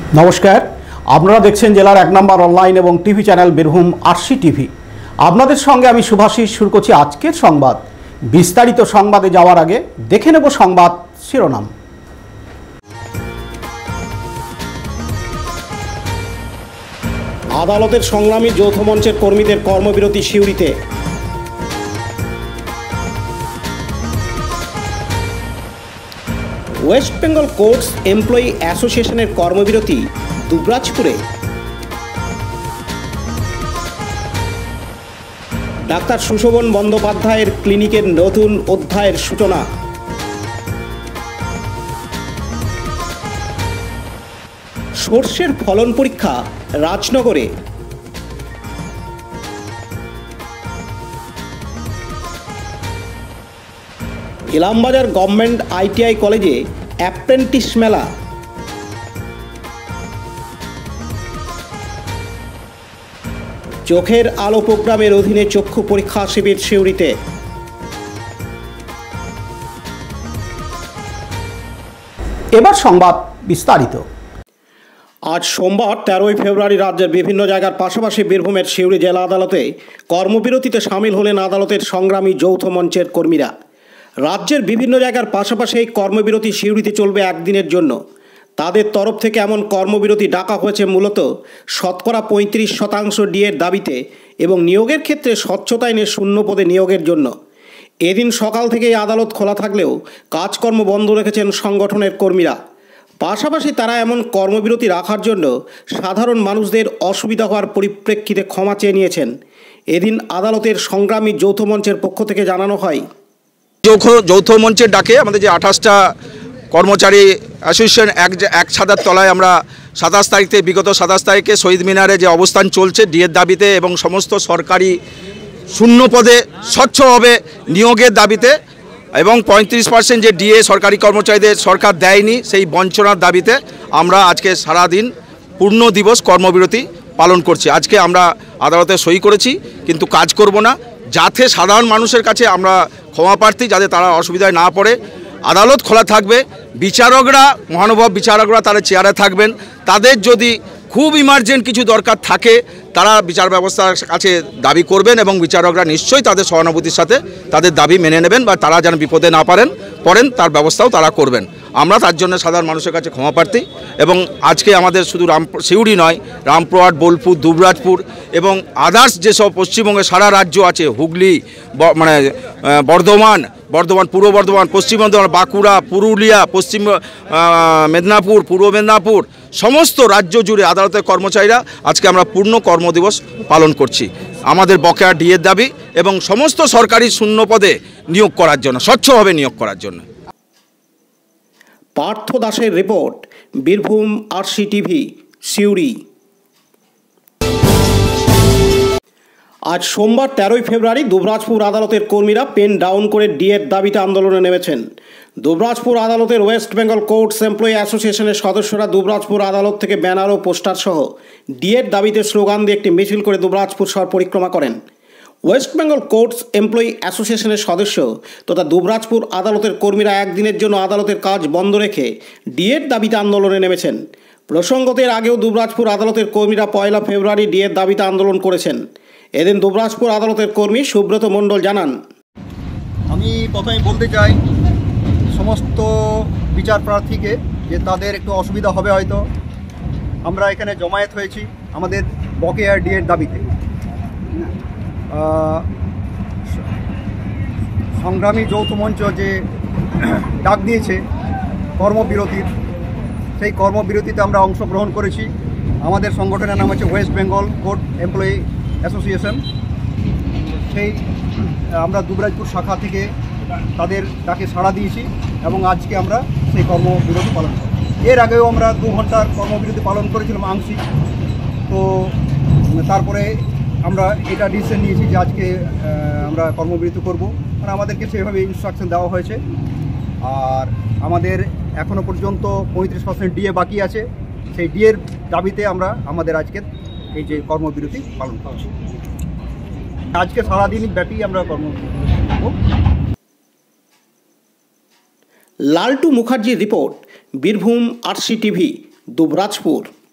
নমস্কার, আপনারা দেখছেন জেলার 1 নম্বর অনলাইন এবং TV channel Birbhum RC TV. আপনাদের সঙ্গে আমি শুভাশিস শুরু করছি আজকের সংবাদ। বিস্তারিত সংবাদে যাওয়ার আগে দেখে নেব সংবাদ শিরোনাম। আদালতের সংগ্রামী যৌথ মঞ্চের কর্মীদের কর্মবিরতি সিউড়িতে। ওয়েস্ট বেঙ্গল কোর্টস এমপ্লয়ি অ্যাসোসিয়েশনের কর্মবিরতি দুবরাজপুরে। ডাক্তার সুশোভন বন্দ্যোপাধ্যায়ের ক্লিনিকের নতুন অধ্যায়ের সূচনা। সর্ষের ফলন পরীক্ষা রাজনগরে। ইলামবাজার গভর্নমেন্ট ITI কলেজে অ্যাপ্রেন্টিস মেলা। চোখের আলো প্রোগ্রামের অধীনে চক্ষু পরীক্ষা শিবির সিউড়িতে। এবার সংবাদ বিস্তারিত। আজ সোমবার 13 ফেব্রুয়ারি রাজ্যের বিভিন্ন জায়গার পাশাপাশি বীরভূমের সিউড়ি জেলা আদালতে কর্মবিরতিতে সামিল হলেন আদালতের সংগ্রামী যৌথ মঞ্চের কর্মীরা। রাজ্যের বিভিন্ন জায়গার পাশাপাশি এই কর্মবিরতি সিউড়িতে চলবে একদিনের জন্য। তাদের তরফ থেকে এমন কর্মবিরতি ডাকা হয়েছে মূলত শতকরা 35% ডিএর দাবিতে এবং নিয়োগের ক্ষেত্রে স্বচ্ছতা এনে শূন্য পদে নিয়োগের জন্য। এদিন সকাল থেকেই আদালত খোলা থাকলেও কাজকর্ম বন্ধ রেখেছেন সংগঠনের কর্মীরা। পাশাপাশি তারা এমন কর্মবিরতি রাখার জন্য সাধারণ মানুষদের অসুবিধা হওয়ার পরিপ্রেক্ষিতে ক্ষমা চেয়ে নিয়েছেন। এদিন আদালতের সংগ্রামী যৌথ মঞ্চের পক্ষ থেকে জানানো হয়, যৌথ মঞ্চের ডাকে আমাদের যে 28টা কর্মচারী অ্যাসোসিয়েশন এক ছাদের তলায় আমরা 27 তারিখ থেকে বিগত 27 তারিখে শহীদ মিনারে যে অবস্থান চলছে ডিএর দাবিতে এবং সমস্ত সরকারি শূন্য পদে স্বচ্ছভাবে নিয়োগের দাবিতে এবং 35% যে ডিএ সরকারি কর্মচারীদের সরকার দেয়নি সেই বঞ্চনার দাবিতে আমরা আজকে সারাদিন পূর্ণ দিবস কর্মবিরতি পালন করছি। আজকে আমরা আদালতে সই করেছি কিন্তু কাজ করব না, যাতে সাধারণ মানুষের কাছে আমরা ক্ষমা প্রার্থী, যাতে তারা অসুবিধায় না পড়ে। আদালত খোলা থাকবে, বিচারকরা মহানুভব বিচারকরা তারা চেয়ারে থাকবেন। তাদের যদি খুব ইমার্জেন্ট কিছু দরকার থাকে তারা বিচার ব্যবস্থার কাছে দাবি করবেন এবং বিচারকরা নিশ্চয়ই তাদের সহানুভূতির সাথে তাদের দাবি মেনে নেবেন বা তারা যেন বিপদে না পড়েন তার ব্যবস্থাও তারা করবেন। আমরা তার জন্য সাধারণ মানুষের কাছে ক্ষমা প্রার্থী। এবং আজকে আমাদের শুধু সিউড়ি নয়, রামপুরহাট, বোলপুর, দুবরাজপুর এবং আদার্স যেসব পশ্চিমবঙ্গে সারা রাজ্য আছে, হুগলি, মানে বর্ধমান, পূর্ব বর্ধমান, পশ্চিম বর্ধমান, বাঁকুড়া, পুরুলিয়া, পশ্চিম মেদিনীপুর, পূর্ব মেদিনীপুর, সমস্ত রাজ্য জুড়ে আদালতের কর্মচারীরা আজকে আমরা পূর্ণ কর্মদিবস পালন করছি আমাদের বকেয়া ডিএর দাবি এবং সমস্ত সরকারি শূন্য পদে নিয়োগ করার জন্য, স্বচ্ছভাবে নিয়োগ করার জন্য। পার্থ দাসের report, Birbhum RC TV, Suri. আজ সোমবার 13 ফেব্রুয়ারি দুবরাজপুর আদালতের কর্মীরা পেন ডাউন করে ডিএর দাবিতে আন্দোলনে নেমেছেন। দুবরাজপুর আদালতের ওয়েস্ট বেঙ্গল কোর্টস এমপ্লয়ি অ্যাসোসিয়েশনের সদস্যরা দুবরাজপুর আদালত থেকে ব্যানার ও পোস্টার সহ ডিএর দাবিতে স্লোগান দিয়ে একটি মিছিল করে দুবরাজপুর শহর পরিক্রমা করেন। ওয়েস্ট বেঙ্গল কোর্টস এমপ্লয়ি অ্যাসোসিয়েশনের সদস্য তথা দুবরাজপুর আদালতের কর্মীরা একদিনের জন্য আদালতের কাজ বন্ধ রেখে ডিএর দাবিতে আন্দোলনে নেমেছেন। প্রসঙ্গত এর আগেও দুবরাজপুর আদালতের কর্মীরা 1 ফেব্রুয়ারি ডিএর দাবিতে আন্দোলন করেছেন। এদিন দুবরাজপুর আদালতের কর্মী সুব্রত মণ্ডল জানান, আমি প্রথমেই বলতে চাই সমস্ত বিচার প্রার্থীকে যে তাদের একটু অসুবিধা হবে হয়তো। আমরা এখানে জমায়েত হয়েছি আমাদের বকেয়া ডিএর দাবিতে। সংগ্রামী যৌথ মঞ্চ যে ডাক দিয়েছে কর্মবিরতির, সেই কর্মবিরতিতে আমরা অংশগ্রহণ করেছি। আমাদের সংগঠনের নাম হচ্ছে West Bengal court employee association. সেই আমরা দুবরাজপুর শাখা থেকে তাদের ডাকে সাড়া দিয়েছি এবং আজকে আমরা সেই কর্মবিরতি পালন করি। এর আগেও আমরা 2 ঘন্টার কর্মবিরতি পালন করেছিলাম আংশিক। তো তারপরে আমরা এটা ডিসিশন নিয়েছি যে আজকে আমরা কর্মবিরতি করব, কারণ আমাদেরকে সেভাবে ইনস্ট্রাকশন দেওয়া হয়েছে। আর আমাদের এখনও পর্যন্ত 35% ডিএ বাকি আছে। সেই ডিএর দাবিতে আমরা আমাদের আজকের এই যে কর্মবিরতি পালন করছি। আজকে সারাদিন ব্যাপী আমরা কর্মবিরতি করব। লালটু মুখার্জির report, Birbhum RC TV, Dubrajpur.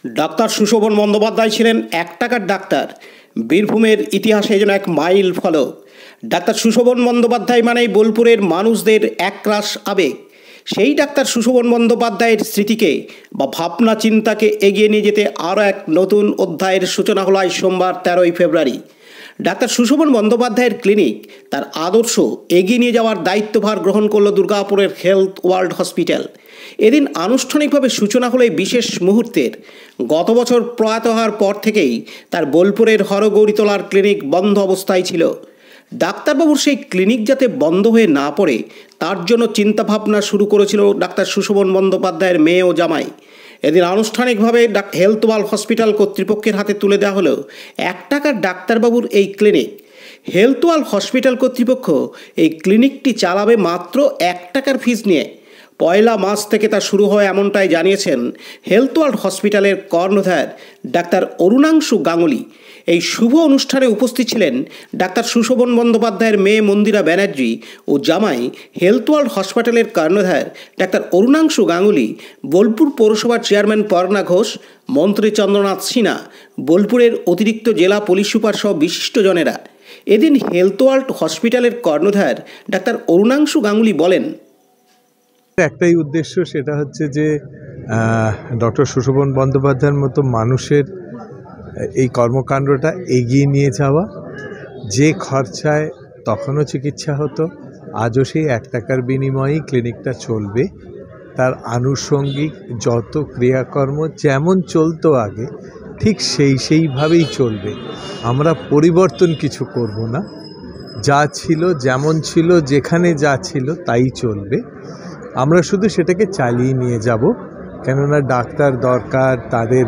Doctor Sushovan Bandyopadhyay ছিলেন 1 টাকার ডাক্তার। বীরভূমের ইতিহাসে যেন এক মাইল ফলক। ডাক্তার সুশোভন বন্দ্যোপাধ্যায় মানেই বোলপুরের মানুষদের একরাশ আবেগ। সেই ডাক্তার সুশোভন বন্দ্যোপাধ্যায়ের স্মৃতিকে বা ভাবনা চিন্তাকে এগিয়ে নিয়ে যেতে আরও এক নতুন অধ্যায়ের সূচনা হলো আজ সোমবার 13ই ফেব্রুয়ারি। ডাক্তার সুশোভন বন্দ্যোপাধ্যায়ের ক্লিনিক তার আদর্শ এগিয়ে নিয়ে যাওয়ার দায়িত্বভার গ্রহণ করল দুর্গাপুরের হেলথ ওয়ার্ল্ড হসপিটাল। এদিন আনুষ্ঠানিকভাবে সূচনা হলো এই বিশেষ মুহূর্তের। গত বছর প্রয়াত হওয়ার পর থেকেই তার বোলপুরের হরগৌরীতলার ক্লিনিক বন্ধ অবস্থায় ছিল। ডাক্তারবাবুর সেই ক্লিনিক যাতে বন্ধ হয়ে না পড়ে তার জন্য চিন্তাভাবনা শুরু করেছিল ডাক্তার সুশোভন বন্দ্যোপাধ্যায়ের মেয়ে ও জামাই। এদিন আনুষ্ঠানিকভাবে হেলথ ওয়ার্ল্ড হসপিটাল কর্তৃপক্ষের হাতে তুলে দেওয়া হলো 1 টাকার ডাক্তারবাবুর এই ক্লিনিক। হেলথ ওয়ার্ল্ড হসপিটাল কর্তৃপক্ষ এই ক্লিনিকটি চালাবে মাত্র 1 টাকার ফিস নিয়ে। 1 মার্চ থেকে তা শুরু হয় এমনটাই জানিয়েছেন হেলথ ওয়ার্ল্ড হসপিটালের কর্ণধার ডাক্তার অরুণাংশু গাঙ্গুলি। এই শুভ অনুষ্ঠানে উপস্থিত ছিলেন ডাক্তার সুশোভন বন্দ্যোপাধ্যায়ের মেয়ে মন্দিরা ব্যানার্জি ও জামাই হেলথ ওয়ার্ল্ড হসপিটালের কর্ণধার ডাক্তার অরুণাংশু গাঙ্গুলি, বোলপুর পৌরসভার চেয়ারম্যান পর্ণা ঘোষ, মন্ত্রী চন্দ্রনাথ সিনহা, বোলপুরের অতিরিক্ত জেলা পুলিশ সুপার সহ বিশিষ্টজনেরা। এদিন হেলথ ওয়ার্ল্ড হসপিটালের কর্ণধার ডাক্তার অরুণাংশু গাঙ্গুলি বলেন, একটাই উদ্দেশ্য, সেটা হচ্ছে যে ডক্টর সুশোভন বন্দ্যোপাধ্যায়ের মতো মানুষের এই কর্মকাণ্ডটা এগিয়ে নিয়ে যাওয়া। যে খরচায় তখনও চিকিৎসা হতো, আজও সেই 1 টাকার বিনিময়েই ক্লিনিকটা চলবে। তার আনুষঙ্গিক যত ক্রিয়াকর্ম যেমন চলতো আগে, ঠিক সেইভাবেই চলবে। আমরা পরিবর্তন কিছু করব না, যা ছিল যেমন ছিল, যেখানে যা ছিল তাই চলবে। আমরা শুধু সেটাকে চালিয়ে নিয়ে যাব, কেননা ডাক্তার দরকার, তাদের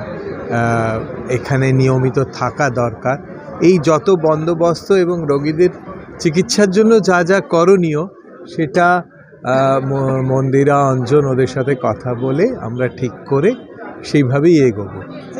এখানে নিয়মিত থাকা দরকার। এই যত বন্দোবস্ত এবং রোগীদের চিকিৎসার জন্য যা যা করণীয়, সেটা মন্দিরা, অঞ্জন ওদের সাথে কথা বলে আমরা ঠিক করে সেইভাবেই এগোবো।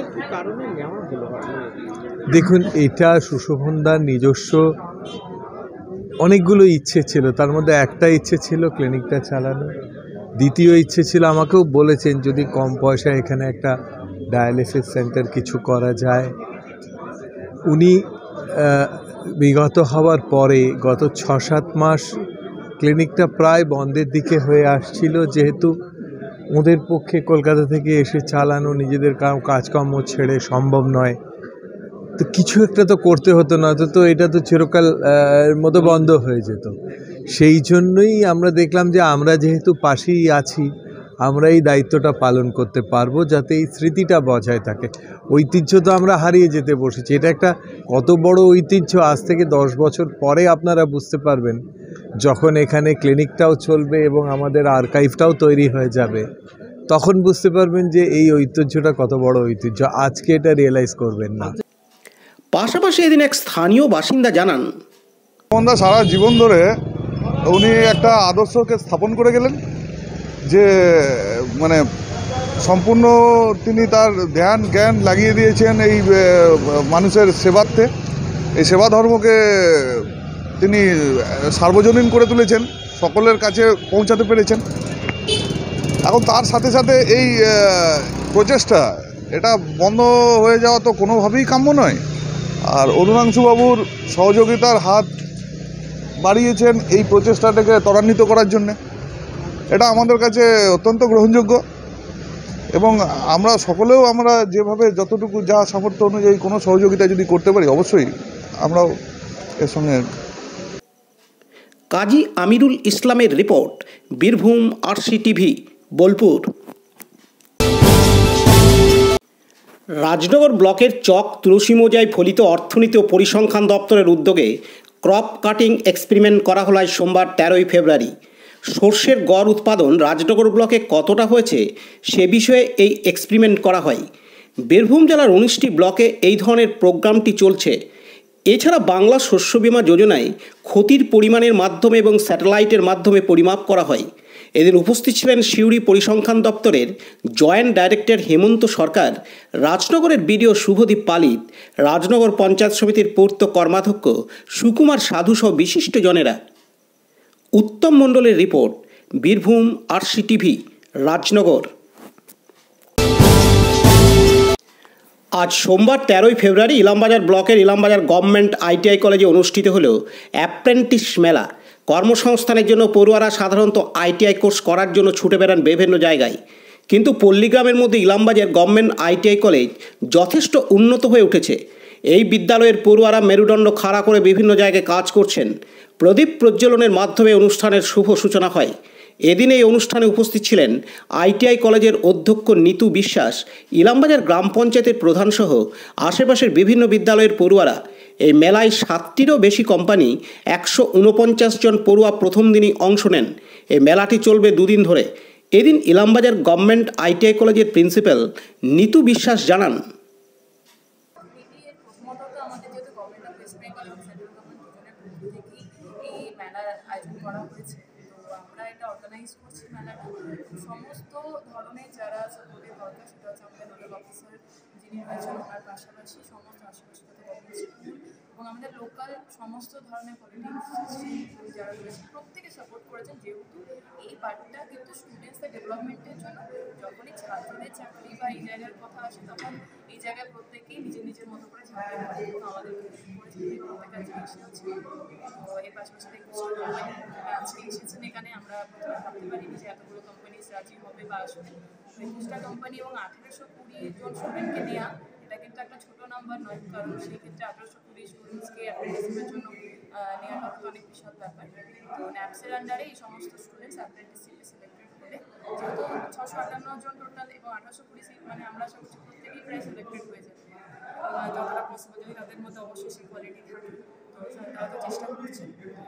দেখুন, এটা সুশোভনদার নিজস্ব অনেকগুলো ইচ্ছে ছিল, তার মধ্যে একটা ইচ্ছে ছিল ক্লিনিকটা চালানো। দ্বিতীয় ইচ্ছে ছিল, আমাকেও বলেছেন যদি কম পয়সায় এখানে একটা ডায়ালিসিস সেন্টার কিছু করা যায়। উনি বিগত হওয়ার পরে গত 6-7 মাস ক্লিনিকটা প্রায় বন্ধের দিকে হয়ে আসছিল, যেহেতু ওদের পক্ষে কলকাতা থেকে এসে চালানো নিজেদের কাজকর্ম ছেড়ে সম্ভব নয়। তো কিছু একটা তো করতে হতো, না তো এটা তো চিরকাল মতো বন্ধ হয়ে যেত। সেই জন্যই আমরা দেখলাম যে আমরা যেহেতু পাশেই আছি, আমরা এই দায়িত্বটা পালন করতে পারবো, যাতে এই স্মৃতিটা বজায় থাকে। ঐতিহ্য তো আমরা হারিয়ে যেতে বসেছি। এটা একটা কত বড় ঐতিহ্য, আজ থেকে 10 বছর পরে আপনারা বুঝতে পারবেন, যখন এখানে ক্লিনিকটাও চলবে এবং আমাদের আর্কাইভটাও তৈরি হয়ে যাবে, তখন বুঝতে পারবেন যে এই ঐতিহ্যটা কত বড় ঐতিহ্য। আজকে এটা রিয়েলাইজ করবেন না। পাশাপাশি এদিন এক স্থানীয় বাসিন্দা জানান, সারা জীবন ধরে উনি একটা আদর্শকে স্থাপন করে গেলেন, যে মানে সম্পূর্ণ তিনি তার ধ্যান জ্ঞান লাগিয়ে দিয়েছেন এই মানুষের সেবার্থে। এই সেবা ধর্মকে তিনি সার্বজনীন করে তুলেছেন, সকলের কাছে পৌঁছাতে পেরেছেন। এখন তার সাথে সাথে এই প্রচেষ্টা, এটা বন্ধ হয়ে যাওয়া তো কোনোভাবেই কাম্য নয়। আর অরুণাংশুবাবুর সহযোগিতার হাত বাড়িয়েছেন এই প্রচেষ্টাটাকে ত্বরান্বিত করার জন্যে, এটা আমাদের কাছে অত্যন্ত গ্রহণযোগ্য। এবং আমরা সকলেও আমরা যেভাবে যতটুকু যা সামর্থ্য অনুযায়ী কোনো সহযোগিতা যদি করতে পারি, অবশ্যই আমরাও এর সঙ্গে। কাজী আমিরুল ইসলামের রিপোর্ট, বীরভূম RCTV, বোলপুর। রাজনগর ব্লকের চক তুলসী মোজায় ফলিত অর্থনীতি ও পরিসংখ্যান দপ্তরের উদ্যোগে ক্রপ কাটিং এক্সপেরিমেন্ট করা হলো আজ সোমবার 13ই ফেব্রুয়ারি। সর্ষের গড় উৎপাদন রাজনগর ব্লকে কতটা হয়েছে সে বিষয়ে এই এক্সপেরিমেন্ট করা হয়। বীরভূম জেলার 19টি ব্লকে এই ধরনের প্রোগ্রামটি চলছে। এছাড়া বাংলা শস্য বীমা যোজনায় ক্ষতির পরিমাণের মাধ্যমে এবং স্যাটেলাইটের মাধ্যমে পরিমাপ করা হয়। এদিন উপস্থিত ছিলেন সিউড়ি পরিসংখ্যান দপ্তরের জয়েন্ট ডাইরেক্টর হেমন্ত সরকার, রাজনগরের বিডিও শুভদীপ পালিত, রাজনগর পঞ্চায়েত সমিতির পূর্ত কর্মাধ্যক্ষ সুকুমার সাধু সহ বিশিষ্টজনেরা। উত্তম মণ্ডলের রিপোর্ট, বীরভূম RCTV, রাজনগর। আজ সোমবার 13ই ফেব্রুয়ারি ইলামবাজার ব্লকের ইলামবাজার গভর্নমেন্ট আইটিআই কলেজে অনুষ্ঠিত হল অ্যাপ্রেন্টিস মেলা। কর্মসংস্থানের জন্য পড়ুয়ারা সাধারণত আইটিআই কোর্স করার জন্য ছুটে বেড়ান বিভিন্ন জায়গায়, কিন্তু পল্লীগ্রামের মধ্যে ইলামবাজার গভর্নমেন্ট আইটিআই কলেজ যথেষ্ট উন্নত হয়ে উঠেছে। এই বিদ্যালয়ের পড়ুয়ারা মেরুদণ্ড খাড়া করে বিভিন্ন জায়গায় কাজ করছেন। প্রদীপ প্রজ্বলনের মাধ্যমে অনুষ্ঠানের শুভ সূচনা হয়। এদিন এই অনুষ্ঠানে উপস্থিত ছিলেন আইটিআই কলেজের অধ্যক্ষ নিতু বিশ্বাস, ইলামবাজার গ্রাম পঞ্চায়েতের প্রধানসহ আশেপাশের বিভিন্ন বিদ্যালয়ের পড়ুয়ারা। এই মেলায় 7টিরও বেশি কোম্পানি, 149 জন পড়ুয়া প্রথম দিনই অংশ নেন। এই মেলাটি চলবে 2 দিন ধরে। এদিন ইলামবাজার গভর্নমেন্ট আইটিআই কলেজের প্রিন্সিপাল নিতু বিশ্বাস জানান, আমরা এটা অর্গানাইজ করছি মেলাটা। সমস্ত ধরনের যারা সাপোর্টের দরকার সেটা হচ্ছে আমাদের নোডাল অফিসার যিনি রয়েছেন, ওনার পাশাপাশি সমস্ত আশেপাশে যত গভর্নমেন্ট স্কুল এবং আমাদের লোকাল সমস্ত ধরনের পলিটিক্স যারা রয়েছে প্রত্যেকে সাপোর্ট করেছেন, যেহেতু এই পার্টটা কিন্তু স্টুডেন্টসদের ডেভেলপমেন্টের জন্য। যখনই ছাত্রদের চাকরি বা এই জায়গার কথা আসে তখন এই জায়গায় প্রত্যেকেই নিজের নিজের মতো করে ঝাঁপিয়ে পড়ে এবং আমাদের প্রত্যেকের আজকে এসেছে। তো এর পাশাপাশি আজকে এসেছেন এখানে, আমরা ভাবতে পারিনি যে এতগুলো কোম্পানিজ রাজি হবে বা আসবে। 21টা কোম্পানি এবং 1820 জন স্টুডেন্টকে নেওয়া, এটা কিন্তু একটা ছোট নাম্বার নয়, কারণ সেই ক্ষেত্রে 1820 স্টুডেন্টসকে অ্যাপ্রেন্টিসশিপের জন্য নেওয়াটা তো অনেক বিশাল ব্যাপার। তো ন্যাপসের আন্ডারে এই সমস্ত স্টুডেন্টস অ্যাপ্রেন্টিসশিপে সিলেক্টেড হলে, যেহেতু 658 জন টোটাল এবং 1820 সিট, মানে আমরা আশা করছি প্রত্যেকেই প্রায় সিলেক্টেড হয়ে যাবে যতটা পসিবল, যদি তাদের মধ্যে অবশ্যই সেই কোয়ালিটি থাকে। তো তারা তো চেষ্টা করছেন।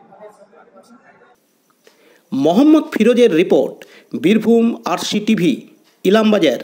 মোহাম্মদ ফিরোজের রিপোর্ট, বীরভূম RCTV, ইলামবাজার।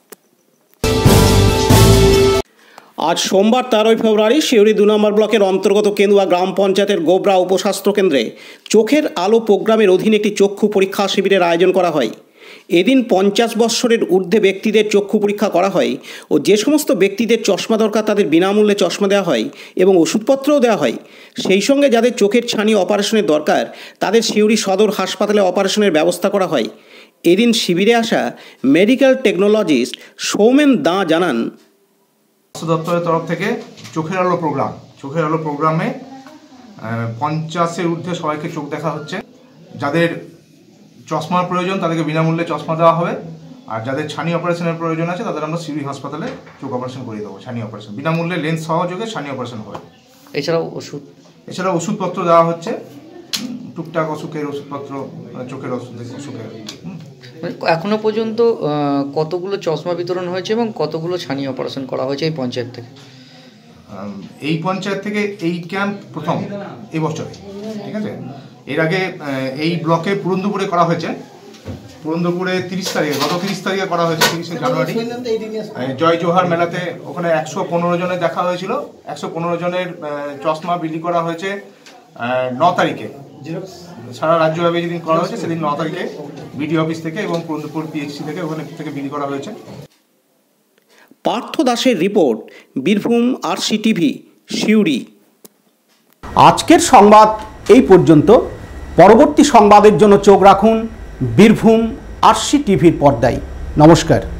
আজ সোমবার 13ই ফেব্রুয়ারি সিউড়ি 2 নম্বর ব্লকের অন্তর্গত কেন্দুয়া গ্রাম পঞ্চায়েতের গোবরা উপস্বাস্থ্য কেন্দ্রে চোখের আলো প্রোগ্রামের অধীনে একটি চক্ষু পরীক্ষা শিবিরের আয়োজন করা হয়। এদিন 50 বৎসরের ঊর্ধ্বে ব্যক্তিদের চক্ষু পরীক্ষা করা হয় ও যে সমস্ত ব্যক্তিদের চশমা দরকার তাদের বিনামূল্যে চশমা দেওয়া হয় এবং ওষুধপত্রও দেওয়া হয়। সেই সঙ্গে যাদের চোখের ছানি অপারেশনের দরকার তাদের সিউড়ি সদর হাসপাতালে অপারেশনের ব্যবস্থা করা হয়। এদিন শিবিরে আসা মেডিকেল টেকনোলজিস্ট সৌমেন দাঁ জানান, স্বাস্থ্য দপ্তরের তরফ থেকে চোখের আলো প্রোগ্রামে 50-এর ঊর্ধ্বে সবাইকে চোখ দেখা হচ্ছে। যাদের চশমার প্রয়োজন তাদেরকে বিনামূল্যে চশমা দেওয়া হবে, আর যাদের ছানি অপারেশনের প্রয়োজন আছে তাদের আমরা সিউড়ি হাসপাতালে চোখ অপারেশন করিয়ে দেবো। ছানি অপারেশন বিনামূল্যে, লেন্স সহযোগে ছানি অপারেশন হবে। এছাড়াও ওষুধপত্র দেওয়া হচ্ছে, টুকটাক অসুখের ওষুধপত্র, চোখের অসুখের। এখনো পর্যন্ত কতগুলো চশমা বিতরণ হয়েছে এবং কতগুলো ছানি অপারেশন করা হয়েছে এই পঞ্চায়েত থেকে? এই পঞ্চায়েত থেকে এই ক্যাম্প প্রথম এই বছরে, ঠিক আছে। এর আগে এই ব্লকে পুরন্দপুরে করা হয়েছে, পুরন্দপুরে 30 তারিখে, গত 30 তারিখে করা হয়েছে, 30শে জানুয়ারি জয় জোহার মেলাতে। ওখানে 115 জনের দেখা হয়েছিল। 115 জনের চশমা বিলি করা হয়েছে 9 তারিখে। সারা রাজ্যব্যাপী যেদিন করা হয়েছে সেদিন 9 তারিখে বিডিও অফিস থেকে এবং পুরন্দপুর PHC থেকে ওখানে থেকে বিলি করা হয়েছে। পার্থ দাসের রিপোর্ট, বীরভূম RCTV, সিউড়ি। আজকের সংবাদ এই পর্যন্ত। পরবর্তী সংবাদের জন্য চোখ রাখুন বীরভূম RCTVর পর্দায়। নমস্কার।